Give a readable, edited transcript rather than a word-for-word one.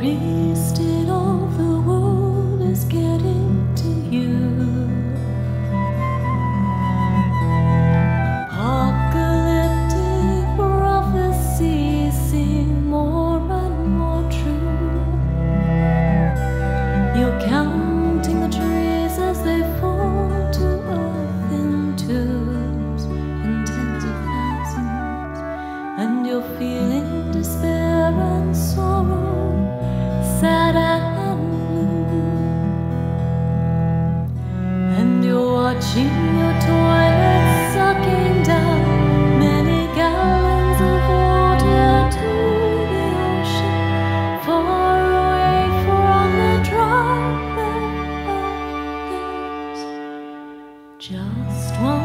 state of the world is getting to you. Apocalyptic prophecies seem more and more true. You're counting the trees as they fall to earth in twos, in tens of thousands, and you're feeling despair and sorrow, sad and blue, and you're watching your toilet sucking down many gallons of water to the ocean, far away from the dry. There's just one